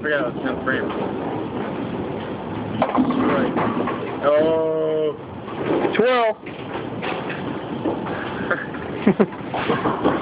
forgot I was in the frame. Right. Oh. Twirl.